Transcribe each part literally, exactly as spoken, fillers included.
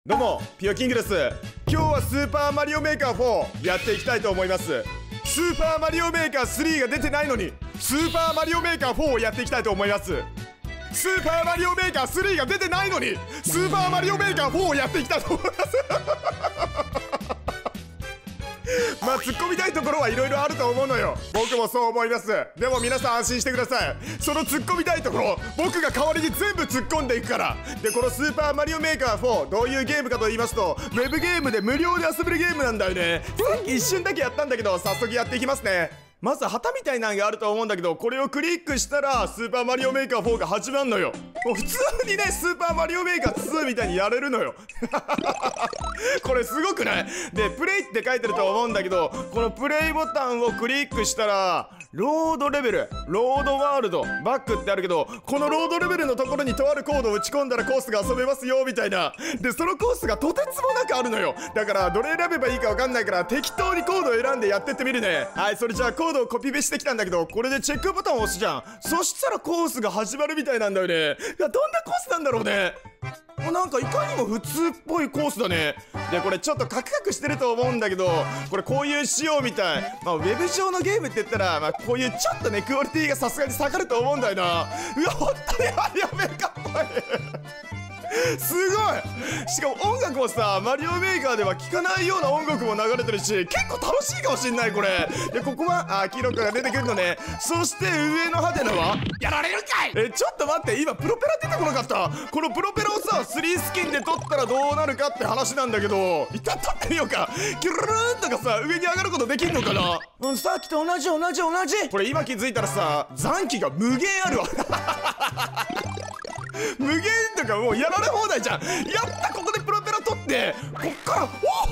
どうもピオキングです。今日はスーパーマリオメーカーフォーやっていきたいと思います。スーパーマリオメーカースリーが出てないのにスーパーマリオメーカーフォーをやっていきたいと思います。スーパーマリオメーカースリーが出てないのにスーパーマリオメーカーフォーをやっていきたいと思いますまあ突っ込みたいところはいろいろあると思うのよ。僕もそう思います。でも皆さん安心してください。その突っ込みたいところ僕が代わりに全部突っ込んでいくから。でこのスーパーマリオメーカーフォーどういうゲームかと言いますと、ウェブゲームで無料で遊べるゲームなんだよね。さっき一瞬だけやったんだけど早速やっていきますね。まず旗みたいなのがあると思うんだけど、これをクリックしたらスーパーマリオメーカーフォーが始まるのよ。もう普通にねスーパーマリオメーカーツーみたいにやれるのよこれすごくない？でプレイって書いてると思うんだけど、このプレイボタンをクリックしたらロードレベル、ロードワールド、バックってあるけど、このロードレベルのところにとあるコードを打ち込んだらコースが遊べますよみたいな。でそのコースがとてつもなくあるのよ。だからどれ選べばいいか分かんないから適当にコードを選んでやってってみるね。はい、それじゃあコードをコピペしてきたんだけど、これでチェックボタンを押すじゃん。そしたらコースが始まるみたいなんだよね。いやどんなコースなんだろうね。もうなんかいかにも普通っぽいコースだね。でこれちょっとカクカクしてると思うんだけど、これこういう仕様みたい。まあウェブ上のゲームって言ったら、まあこういうちょっとねクオリティがさすがに下がると思うんだよな。うわ本当にマリオメーカーっぽいすごい。しかも音楽もさ、マリオメーカーでは聴かないような音楽も流れてるし、結構楽しいかもしんないこれ。でここはあキロカが出てくるのね。そして上のハテナはやられるかい。えちょっと待って、今プロペラ出てこなかった？このプロペラをさスリースキンで取ったらどうなるかって話なんだけど、一旦取ってみようか。キュルルーンとかさ上に上がることできんのかな。うん、さっきと同じ同じ同じ。これ今気づいたらさ残機が無限あるわ無限とかもうやられ放題じゃん。やった、ここでプロペラ取ってこっから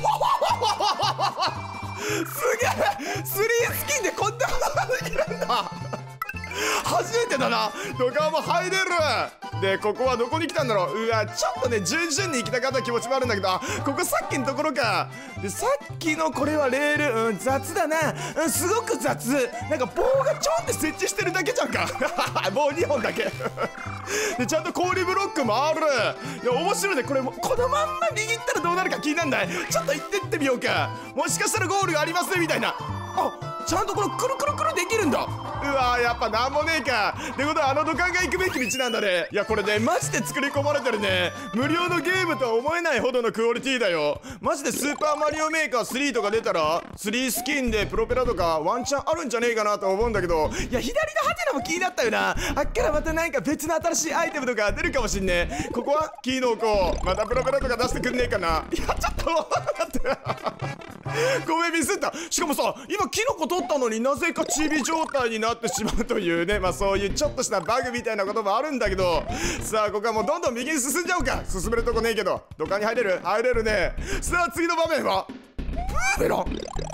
すげえスリースキンでこんなことができるんだ初めてだな。ドカンも入れる。でここはどこに来たんだろう。うわちょっとね順々に行きたかった気持ちもあるんだけど、あここさっきのところか。でさっきのこれはレール、うん、雑だな、うん、すごく雑。なんか棒がちょんって設置してるだけじゃんか棒にほんだけでちゃんと氷ブロックもある。いや面白いね。これもこのまんま握ったらどうなるか気になんない？ちょっと行ってってみようか。もしかしたらゴールがありますみたいな。あちゃんとこのくるくるくるできるんだ。うわーやっぱなんもねえか。ってことはあの土管が行くべき道なんだね。いやこれねマジで作り込まれてるね。無料のゲームとは思えないほどのクオリティだよ。マジでスーパーマリオメーカースリーとか出たらスリースキンでプロペラとかワンチャンあるんじゃねえかなと思うんだけど、いや左のハテナも気になったよな。あっからまたなんか別の新しいアイテムとか出るかもしんねえ。ここはキーのこうまたプロペラとか出してくんねえかな。いやちょっと待ってごめんミスった。しかもさ今キノコ取ったのになぜかチビ状態になってしまうというね、まあそういうちょっとしたバグみたいなこともあるんだけど、さあここはもうどんどん右に進んじゃおうか。進めるとこねえけど土管に入れる入れるね。さあ次の場面はブーメラン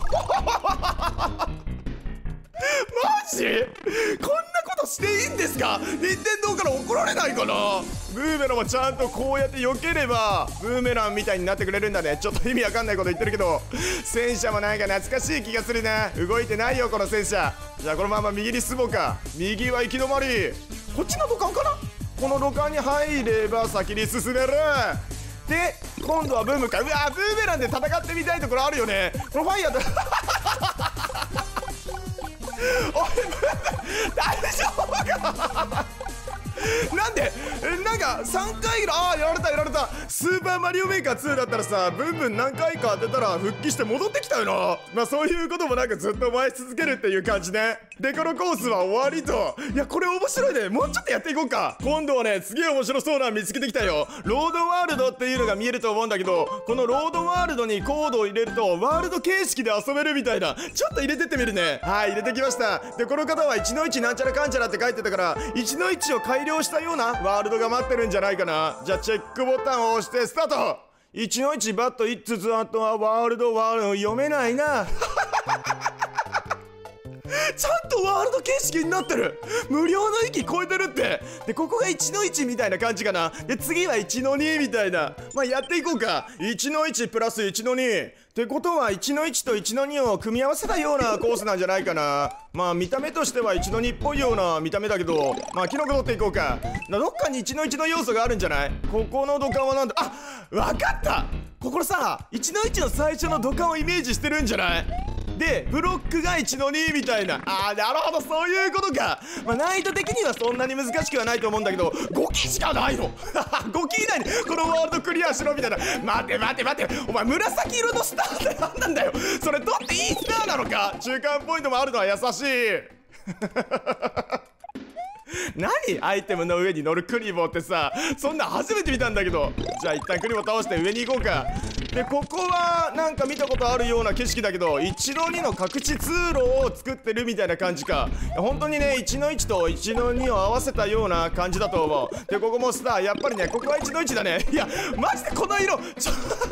マジ？こんなことしていいんですか？任天堂から怒られないかな。ブーメランもちゃんとこうやって避ければブーメランみたいになってくれるんだね。ちょっと意味わかんないこと言ってるけど、戦車もなんか懐かしい気がするな。動いてないよこの戦車。じゃあこのまま右に進もうか。右は行き止まり。こっちの土管かな。この土管に入れば先に進める。で今度はブームか。うわブーメランで戦ってみたいところあるよね。このファイヤーとおい大丈夫かなんでなんかさんかいぐらいああやられたやられた。スーパーマリオメーカーツーだったらさブンブン何回か当てたら復帰して戻ってきたよな。まあそういうこともなくずっと回し続けるっていう感じね。でこのコースは終わりと。いやこれ面白いね。もうちょっとやっていこうか。今度はねすげえ面白そうなの見つけてきたよ。ロードワールドっていうのが見えると思うんだけど、このロードワールドにコードを入れるとワールド形式で遊べるみたいな。ちょっと入れてってみるね。はい入れてきました。でこの方はいちのいちなんちゃらかんちゃらって書いてたからいちのいちを改良したようなワールドが待ってるんじゃないかな。じゃあチェックボタンを押してスタート。いちのいちバットいつつあとはワールドワールド読めないなちゃんとワールド形式になってる。無料の域超えてるって。でここがいちのいちみたいな感じかな。で次はいちのにみたいな。まあやっていこうか。いちのいちプラスいちのにってことはいちのいちといちのにを組み合わせたようなコースなんじゃないかな。まあ見た目としてはいちのにっぽいような見た目だけど、まあキノコ取っていこうか。どっかにいちのいちの要素があるんじゃない？ここの土管はなんだ。あ、わかった。ここさいちのいちの最初の土管をイメージしてるんじゃない？でブロックがいちのにみたいな。あーなるほど、そういうことか。まあ難易度的にはそんなに難しくはないと思うんだけど、ごきしかないのごき以内にこのワールドクリアしろみたいな。待て待て待て、お前紫色のスターって何なんだよ。それ取っていいスターなのか？中間ポイントもあるのは優しい何アイテムの上に乗るクリボーってさ、そんなん初めて見たんだけど。じゃあ一旦クリボー倒して上に行こうか。でここはなんか見たことあるような景色だけど、いちのにの隠し通路を作ってるみたいな感じか。本当にねいちのいちといちのにを合わせたような感じだと思う。でここもさやっぱりねここはいちのいちだね。いやマジでこの色ちょ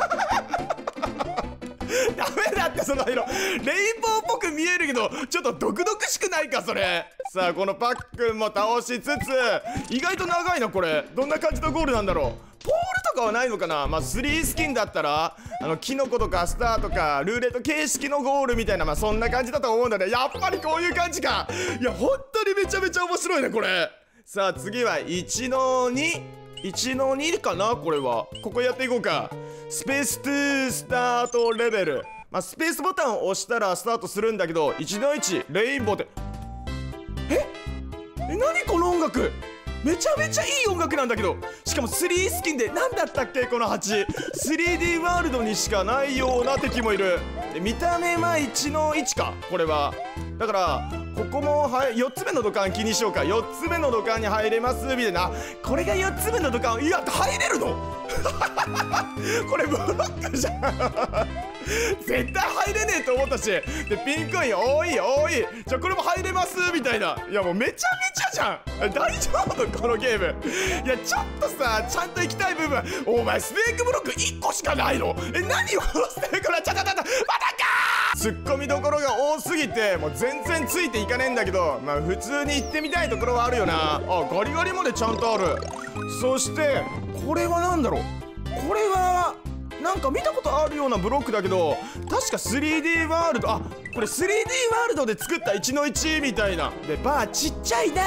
ダメだってその色。レインボーっぽく見えるけどちょっと毒々しくないかそれ。さあこのパックンも倒しつつ、意外と長いなこれ。どんな感じのゴールなんだろう。ポールとかはないのかな。まあスリースキンだったらあのキノコとかスターとかルーレット形式のゴールみたいな、まあそんな感じだと思うんだね。やっぱりこういう感じか。いや本当にめちゃめちゃ面白いねこれ。さあ次はいちのにいちのにかな。これはここやっていこうか。スペーストゥースタートレベル。まあ、スペースボタンを押したらスタートするんだけど、いちのいちレインボーってええ何この音楽。めちゃめちゃいい音楽なんだけど、しかもスリースキンで何だったっけこのはち。 スリーディー ワールドにしかないような敵もいる。で見た目はいちのいちかこれは。だからここもはよっつめの土管気にしようか。よっつめの土管に入れますみたいな。これがよっつめの土管。いや入れるのこれブロックじゃん絶対入れねえと思ったし。でピンクイン多い多い。じゃあこれも入れますみたいな。いやもうめちゃめちゃじゃん。大丈夫このゲーム。いやちょっとさちゃんと行きたい部分。お前スネークブロックいっこしかないの。え何よこのスネークな。ちゃちゃちゃちゃまたかー。ツッコミどころが多すぎてもう全然ついていかねえんだけど、まあ普通に行ってみたいところはあるよな。あガリガリまでちゃんとある。そしてこれは何だろう。これはなんか見たことあるようなブロックだけど、確か スリーディー ワールド。あこれ スリーディー ワールドで作ったいちのいちみたいな。でバーちっちゃいな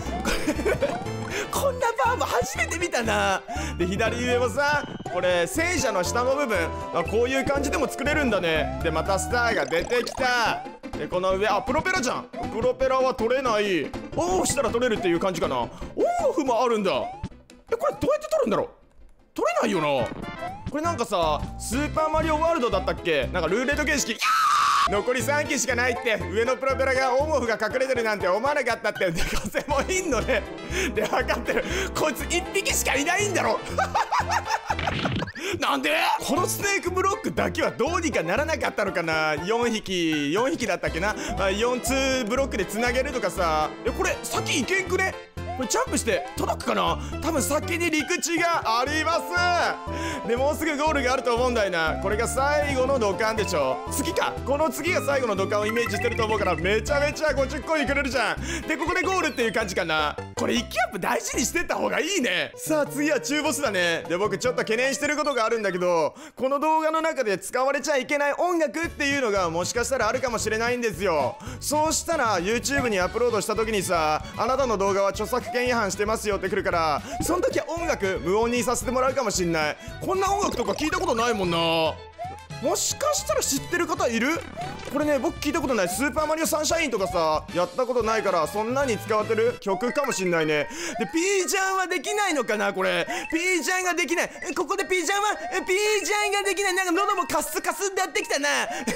こんなバーも初めて見たな。で左上もさこれ戦車の下の部分、まあ、こういう感じでも作れるんだね。でまたスターが出てきた。でこの上あプロペラじゃん。プロペラは取れない。オフしたら取れるっていう感じかな。オフもあるんだ。えこれどうやって取るんだろう。取れないよなこれ。なんかさスーパーマリオワールドだったっけ。なんかルーレット形式。残りさんきしかないって。上のプロペラがオンオフが隠れてるなんて思わなかったって。で風もいんのね。で分かってる。こいついっぴきしかいないんだろなんでこのスネークブロックだけはどうにかならなかったのかな。よんひきよんひきだったっけな、まあ、よんつーブロックでつなげるとかさ。えこれ先行けんくね。これジャンプして届くかな。多分先に陸地がありますでもうすぐゴールがあると思うんだよな。これが最後の土管でしょ。次か。この次が最後の土管をイメージしてると思うからめちゃめちゃごじゅっこいくれるじゃん。でここでゴールっていう感じかな。これ一気アップ大事にしてった方がいいね。さあ次は中ボスだね。で僕ちょっと懸念してることがあるんだけど、この動画の中で使われちゃいけない音楽っていうのがもしかしたらあるかもしれないんですよ。そうしたら YouTube にアップロードした時にさ、あなたの動画は著作権違反してますよってくるから、その時は音楽無音にさせてもらうかもしんない。こんな音楽とか聞いたことないもんな。もしかしたら知ってる方いる？これね僕聞いたことない。スーパーマリオサンシャインとかさやったことないから、そんなに使われてる曲かもしんないね。でピーちゃんはできないのかな。これピーちゃんができない。ここでピーちゃんはピーちゃんができない。なんか喉もカスカスになってきたな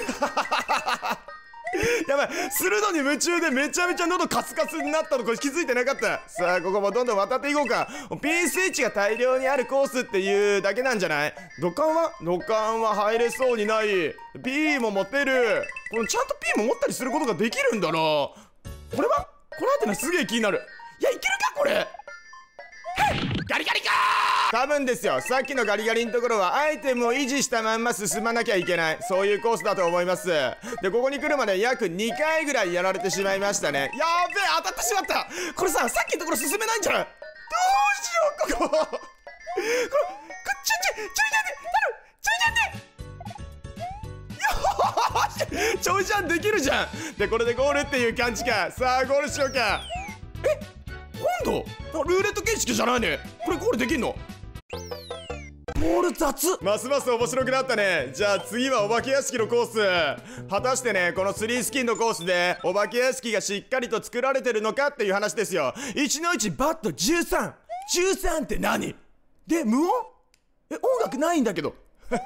やばい、するのに夢中でめちゃめちゃ喉カスカスになったのこれ気づいてなかった。さあここもどんどん渡っていこうか。ピースイッチが大量にあるコースっていうだけなんじゃない。土管は土管は入れそうにない。 P も持てる。このちゃんと P も持ったりすることができるんだな。これはこれはってのはすげえ気になる。いやいけるかこれ。ピガリガリかー。多分ですよ、さっきのガリガリのところはアイテムを維持したまんま進まなきゃいけない、そういうコースだと思います。でここに来るまで約にかいぐらいやられてしまいましたね。やーべえ、当たってしまった。これさ、さっきのところ進めないんじゃない？どうしよう、こここれ、これ、ちょいちょい、ちょいちょいちょいちょいちょいちょいよーし、ちょいちゃんできるじゃん。でこれでゴールっていう感じか。さあゴールしようか。え、今度ルーレット形式じゃないね。これゴールできんの？ボール雑。ますます面白くなったね。じゃあ次はお化け屋敷のコース。果たしてね、このスリースキンのコースでお化け屋敷がしっかりと作られてるのかっていう話ですよ。いちのいちバットじゅうさん。じゅうさんって何で、無音？え、音楽ないんだけど。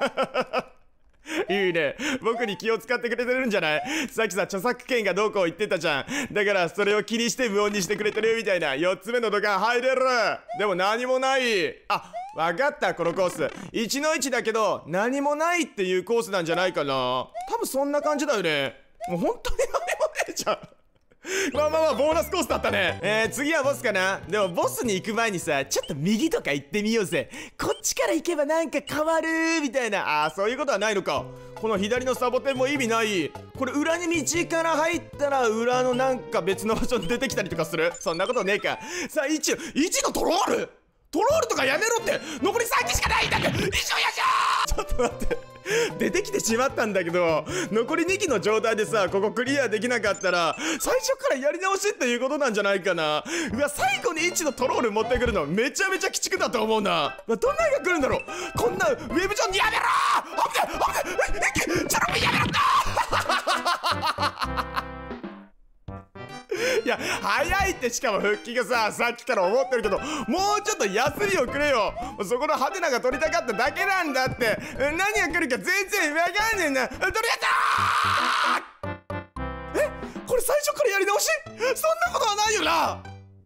いいね。僕に気を使ってくれてるんじゃない？さっきさ、著作権がどうこう言ってたじゃん。だからそれを気にして無音にしてくれてるみたいな。よっつめの土管入れる。でも何もない。あ、わかった。このコースいちのいちだけど何もないっていうコースなんじゃないかな。多分そんな感じだよね。もう本当に何もねえじゃん。まあまあまあボーナスコースだったね。えー、次はボスかな。でもボスに行く前にさ、ちょっと右とか行ってみようぜ。こっちから行けばなんか変わるみたいな。あー、そういうことはないのか。この左のサボテンも意味ない。これ裏に道から入ったら裏のなんか別の場所に出てきたりとかする。そんなことねえか。さあいち、いちのトロールトロールとかやめろって。残りさん機しかないんだって。一緒やじゃー。ちょっと待って、出てきてしまったんだけど、残りにきの状態でさ、ここクリアできなかったら最初からやり直しっていうことなんじゃないかな。うわ、最後にいちのトロール持ってくるのめちゃめちゃ鬼畜だと思うな。どんな絵が来るんだろう。こんなウェブ上にやめろー。危ない危ない、チャラもやめろっていや、早いって。しかも復帰がさ、さっきから思ってるけど、もうちょっと休みをくれよ。そこのハテナが取りたかっただけなんだって。何が来るか全然わかんねえんだ。取りやったー。え、これ最初からやり直し？そんなことはないよな。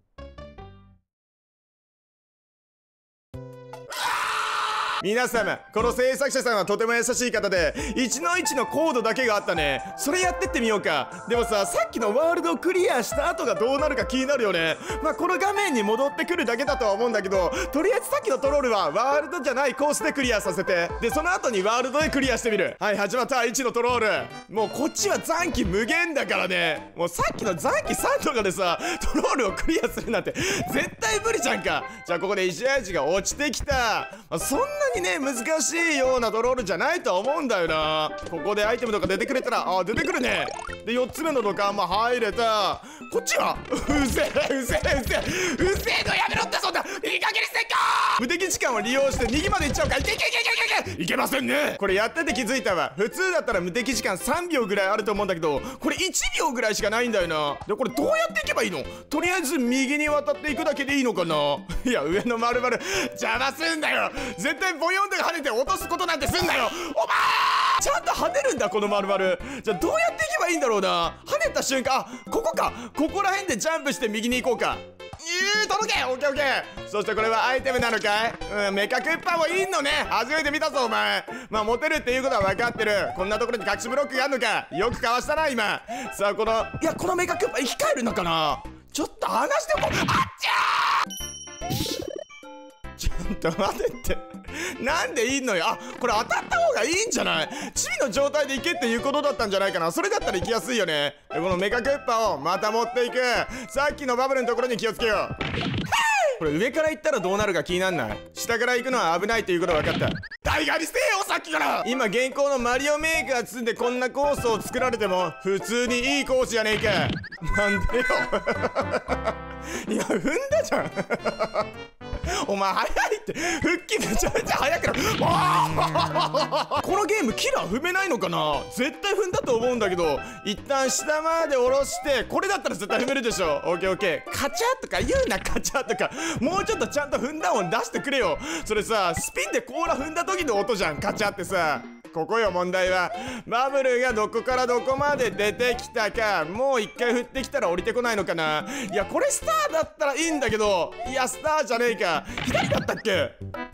皆様、この制作者さんはとても優しい方で、いちのいちのコードだけがあったね。それやってってみようか。でもさ、さっきのワールドをクリアした後がどうなるか気になるよね。まあこの画面に戻ってくるだけだとは思うんだけど、とりあえずさっきのトロールはワールドじゃないコースでクリアさせて、でその後にワールドでクリアしてみる。はい、始まった。いちのトロール。もうこっちは残機無限だからね。もうさっきの残機さんとかでさ、トロールをクリアするなんて絶対無理じゃんか。じゃあここで石味が落ちてきた。まあ、そんなにね難しいようなトロールじゃないと思うんだよな。ここでアイテムとか出てくれたら、あ、出てくるね。でよっつめの土管も入れた。こっちはうぜえうぜえうぜえうぜえのやめろって。そんないい加減にせんか。無敵時間を利用して右まで行っちゃうか。いけいけいけいけいけいけませんね。これやってて気づいたわ。普通だったら無敵時間さんびょうぐらいあると思うんだけど、これいちびょうぐらいしかないんだよな。でこれどうやっていけばいいの？とりあえず右に渡っていくだけでいいのかな。いや、上の丸々邪魔すんだよ。絶対ボヨンとか跳ねて落とすことなんてすんなよ。お前ちゃんと跳ねるんだこの丸々。じゃあどうやっていけばいいんだろうな。跳ねた瞬間、あ、ここか。ここら辺でジャンプして右に行こうか。いい、届け。オッケーオッケー。そしてこれはアイテムなのかい？うん、メカクッパーもいいのね。初めて見たぞお前。まあ持てるっていうことは分かってる。こんなところに隠しブロックがあるのか。よくかわしたな今。さあこの、いやこのメカクッパー生き返るのかな。ちょっと話しておこう。あっちゃーちょっと待ってって。なんでいいのよ。あ、これ当たった方がいいんじゃない？チビの状態でいけっていうことだったんじゃないかな。それだったら行きやすいよね。でこのメカクッパをまた持っていく。さっきのバブルのところに気をつけよう。これ上から行ったらどうなるか気になんない？下から行くのは危ないということが分かった。大概にせえよさっきから。今現行のマリオメーカー積んでこんなコースを作られても普通にいいコースじゃねえか。なんでよいや踏んだじゃんお前早いって。復帰めちゃめちゃ早くなる。このゲームキラー踏めないのかな。絶対踏んだと思うんだけど、一旦下まで下ろして、これだったら絶対踏めるでしょ。オッケーオッケー。カチャとか言うな。カチャとかもうちょっとちゃんと踏んだ音出してくれよ。それさ、スピンで甲羅踏んだ時の音じゃん。カチャってさ。ここよ問題は。バブルがどこからどこまで出てきたか。もう一回振ってきたら降りてこないのかな。いやこれスターだったらいいんだけど、いやスターじゃねえか。左だったっけ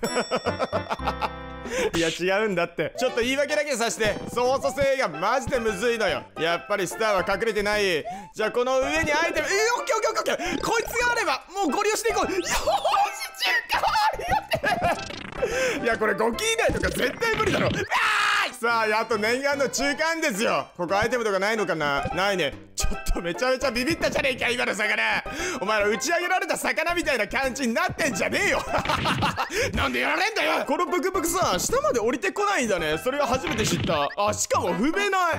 いや違うんだって。ちょっと言い訳だけさして。操作性がマジでむずいのよ。やっぱりスターは隠れてない。じゃあこの上にアイテム、えー、オッケーオッケーオッケー。こいつがあればもうゴリ押しでいこう。よーし中華いやこれごキ以内とか絶対無理だろ。さああと念願の中間ですよ。ここアイテムとかないのかな。ないね。ちょっとめちゃめちゃビビったじゃねえか今の魚。お前ら打ち上げられた魚みたいな感じになってんじゃねえよ。なんでやられんだよ。このブクブクさ下まで降りてこないんだね。それは初めて知った。あしかも踏めない。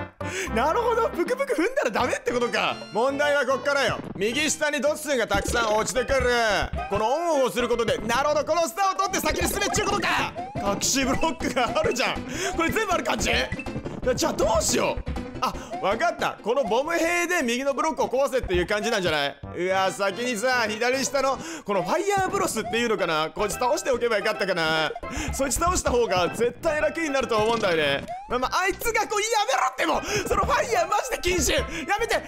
なるほどブクブク踏んだらダメってことか。問題はこっからよ。右下にドッスンがたくさん落ちてくる。このオンオフをすることでなるほどこのスターを取って先に進めっちゅうことか。隠しブロックがあるじゃん。これ全部ある感じ。じゃあどうしよう。あ、わかった。このボム兵で右のブロックを壊せっていう感じなんじゃない。うわ先にさ左下のこのファイヤーブロスっていうのかな、こいつ倒しておけばよかったかな。そいつ倒した方が絶対楽になると思うんだよね。まあ、まあ、あいつがこうやめろってもそのファイヤーマジで禁止やめて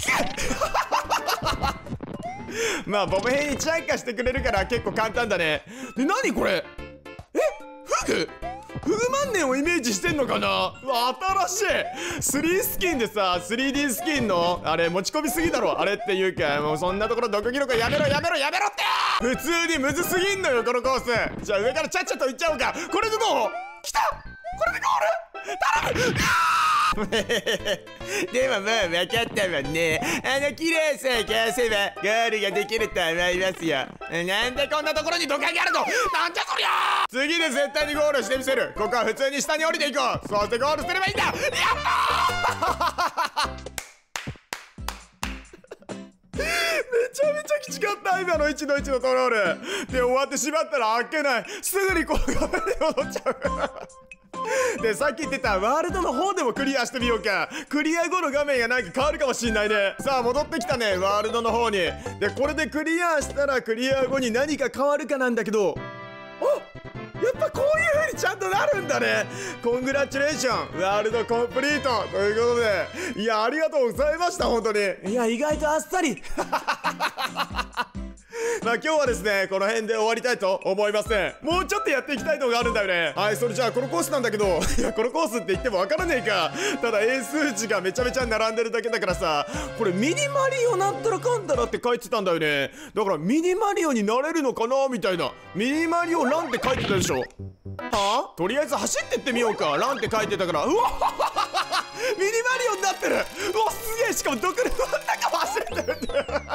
まあボム兵にチャンカしてくれるから結構簡単だね。で何これ、えフグフグ万年をイメージしてんのかな。うわ新しいスリースキンでさ スリーディー スキンのあれ持ち込みすぎだろ。あれっていうかもうそんなところ毒キノコやめろやめろやめろって普通にむずすぎんのよこのコース。じゃあ上からちゃっちゃといっちゃおうか。これでどう来た。これでゴール頼む。でももう分かったもんね。あの綺麗さえかわせばゴールができると思いますよ。なんでこんなところに土管があるの。なんじゃそりゃ。次で絶対にゴールしてみせる。ここは普通に下に降りていこう。そうしてゴールすればいいんだ。やったーめちゃめちゃきつかった今のいちのいちのトロールで終わってしまったらあっけない。すぐにこの画面で戻っちゃうでさっき言ってたワールドの方でもクリアしてみようか。クリア後の画面がなんか変わるかもしんないね。さあ戻ってきたねワールドの方に。でこれでクリアしたらクリア後に何か変わるかなんだけど、あやっぱこういう風にちゃんとなるんだね。コングラチュレーションワールドコンプリートということで、いやありがとうございました本当に。いや意外とあっさりまあ今日はですねこの辺で終わりたいと思います。もうちょっとやっていきたいのがあるんだよね。はいそれじゃあこのコースなんだけどいやこのコースって言ってもわからねえか。ただ英数値がめちゃめちゃ並んでるだけだからさ、これミニマリオなんたらかんたらって書いてたんだよね。だからミニマリオになれるのかなみたいな。ミニマリオランって書いてたでしょ。はあとりあえず走ってってみようか。ランって書いてたから。うわミニマリオになってる。うわすげえ。しかも毒の中も走れてるんだよ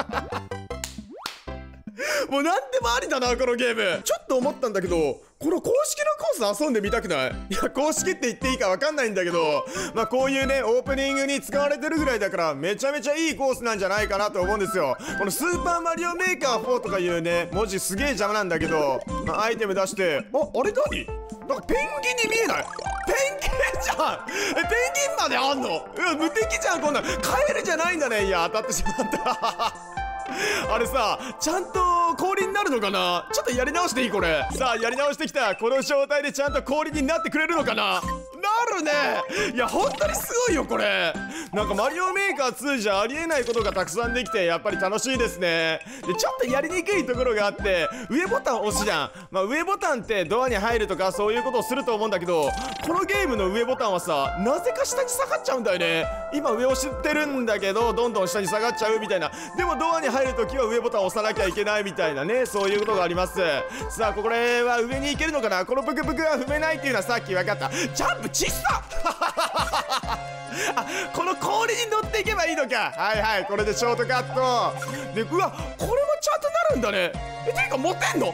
もう何でもありだなこのゲーム。ちょっと思ったんだけどこの公式のコース遊んでみたくない？いや公式って言っていいか分かんないんだけど、まあこういうねオープニングに使われてるぐらいだからめちゃめちゃいいコースなんじゃないかなと思うんですよ。このスーパーマリオメーカーフォーとかいうね文字すげえ邪魔なんだけど、まあ、アイテム出してああれ何なんかペンギンに見えない？ペンギンじゃん。えペンギンまであんの？うわ無敵じゃんこんなん。カエルじゃないんだね。いや当たってしまったあれさちゃんと氷になるのかな。ちょっとやり直していいこれ。さあやり直してきた。この状態でちゃんと氷になってくれるのかな。なるね。いや本当にすごいよこれ。なんかマリオメーカーツーじゃありえないことがたくさんできてやっぱり楽しいですね。でちょっとやりにくいところがあって上ボタン押すじゃん。まあ上ボタンってドアに入るとかそういうことをすると思うんだけど、このゲームの上ボタンはさなぜか下に下がっちゃうんだよね。今上を知ってるんだけどどんどん下に下がっちゃうみたいな。でもドアに入るときは上ボタンを押さなきゃいけないみたいなね、そういうことがあります。さあこれは上に行けるのかな。このブクブクは踏めないっていうのはさっき分かった。ジャンプちっさあこの氷に乗っていけばいいのか。はいはいこれでショートカットで、うわこれもちゃんとなるんだね。えていうか持てんの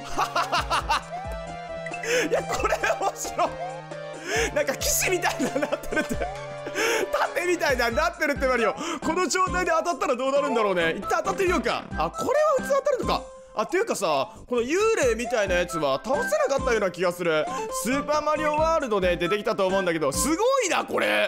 いやこれ面白い。なんか騎士みたいななってるって盾みたいななってるってマリオ。この状態で当たったらどうなるんだろうね。一旦当たってみようか。あこれは普通当たるのか。あっていうかさこの幽霊みたいなやつは倒せなかったような気がする。スーパーマリオワールドで出てきたと思うんだけどすごいなこれ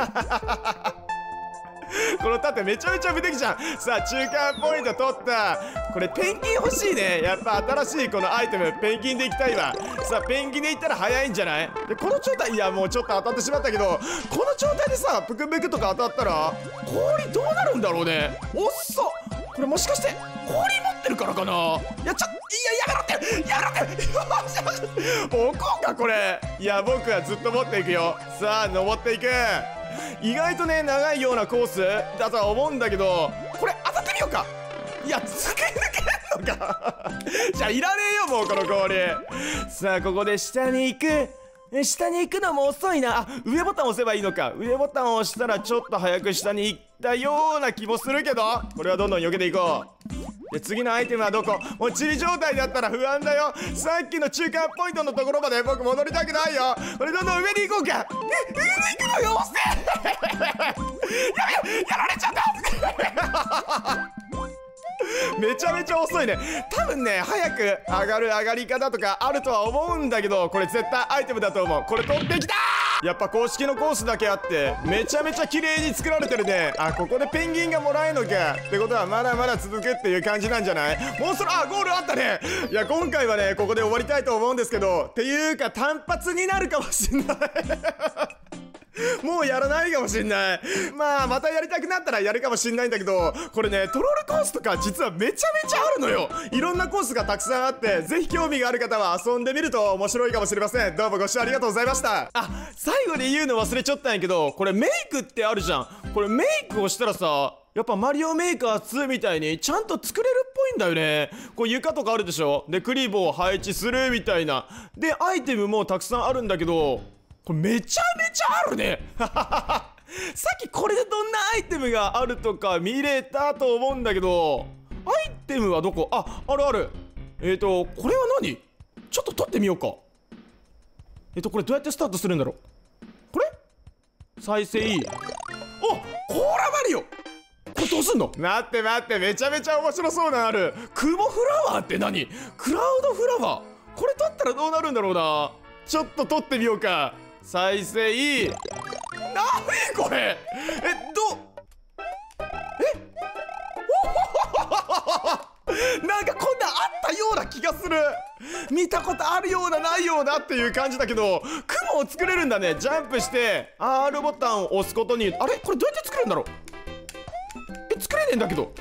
この盾めちゃめちゃ無敵じゃん。さあ中間ポイント取った。これペンギン欲しいね。やっぱ新しいこのアイテムペンギンでいきたいわ。さあペンギンでいったら早いんじゃない。でこの状態いやもうちょっと当たってしまったけどこの状態でさプクプクとか当たったら氷どうなるんだろうね。おっそこれもしかして氷持ってるからかな。いやちょいややめろってやめろって置こうかこれ。いや僕はずっと持っていくよ。さあ登っていく。意外とね長いようなコースだとは思うんだけどこれ当たってみようか。いや突き抜けんのかじゃあいらねえよもうこの氷。さあここで下に行く。下に行くのも遅いな。あ、上ボタン押せばいいのか。上ボタンを押したらちょっと早く下に行ったような気もするけど、これはどんどん避けていこう。で次のアイテムはどこ。もうチリ状態だったら不安だよ。さっきの中間ポイントのところまで僕戻りたくないよ。これどんどん上に行こうか。え、上に行くのよ、押せやべや、やられちゃっためちゃめちゃ遅いね。多分ね早く上がる上がり方とかあるとは思うんだけど、これ絶対アイテムだと思う。これ取ってきたー。やっぱ公式のコースだけあってめちゃめちゃ綺麗に作られてるね。あ、ここでペンギンがもらえるのかってことはまだまだ続くっていう感じなんじゃない。もうそろ、あ、ゴールあったね。いや今回はねここで終わりたいと思うんですけど、っていうか単発になるかもしんないもうやらないかもしんない。まあまたやりたくなったらやるかもしんないんだけど、これねトロールコースとか実はめちゃめちゃあるのよ。いろんなコースがたくさんあって、ぜひ興味がある方は遊んでみると面白いかもしれません。どうもご視聴ありがとうございました。あ、最後に言うの忘れちゃったんやけど、これメイクってあるじゃん。これメイクをしたらさ、やっぱマリオメーカーツーみたいにちゃんと作れるっぽいんだよね。こう床とかあるでしょ。でクリボーを配置するみたいな。でアイテムもたくさんあるんだけど、これめちゃめちゃあるねさっきこれでどんなアイテムがあるとか見れたと思うんだけど、アイテムはどこ。あ、あるある。えーとこれは何。ちょっと取ってみようか。えっとこれどうやってスタートするんだろう。これ再生。お、コーラマリオ。これどうすんの。待って待って、めちゃめちゃ面白そうなのある。雲フラワーって何。クラウドフラワー。これ取ったらどうなるんだろうな。ちょっと取ってみようか。再生。なにこれ。え、どえなんかこんなんあったような気がする。見たことあるようなないようなっていう感じだけど、雲を作れるんだね。ジャンプして アール ボタンを押すことに、あれこれどうやって作るんだろう。え、作れねえんだけど。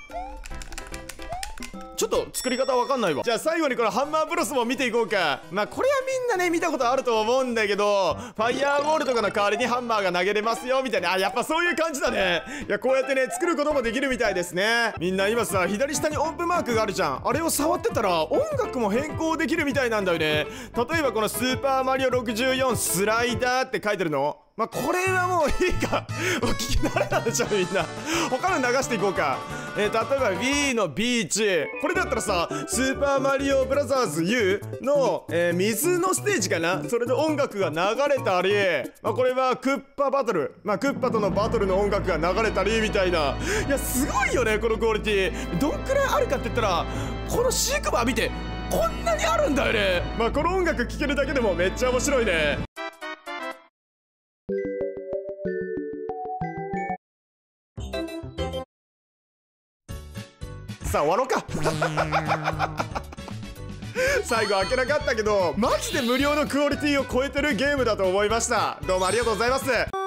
ちょっと作り方わかんないわ。じゃあ最後にこのハンマーブロスも見ていこうか。まあこれはみんなね見たことあると思うんだけど、ファイヤーボールとかの代わりにハンマーが投げれますよみたいな。あ、やっぱそういう感じだね。いやこうやってね作ることもできるみたいですね。みんな今さ左下に音符マークがあるじゃん。あれを触ってたら音楽も変更できるみたいなんだよね。例えばこのスーパーマリオろくじゅうよんスライダーって書いてるの。まあこれはもういいかお聞き慣れたでしょみんな。他の流していこうか。えー、例えば B のビーチ。これだったらさスーパーマリオブラザーズ U の、えー、水のステージかな。それで音楽が流れたり、まあ、これはクッパバトル、まあ、クッパとのバトルの音楽が流れたりみたいな。いやすごいよねこのクオリティ。どんくらいあるかって言ったら、このシークバー見てこんなにあるんだよね。まあこの音楽聴けるだけでもめっちゃ面白いね。さあ終わろうか最後開けなかったけどマジで無料のクオリティを超えてるゲームだと思いました。どうもありがとうございます。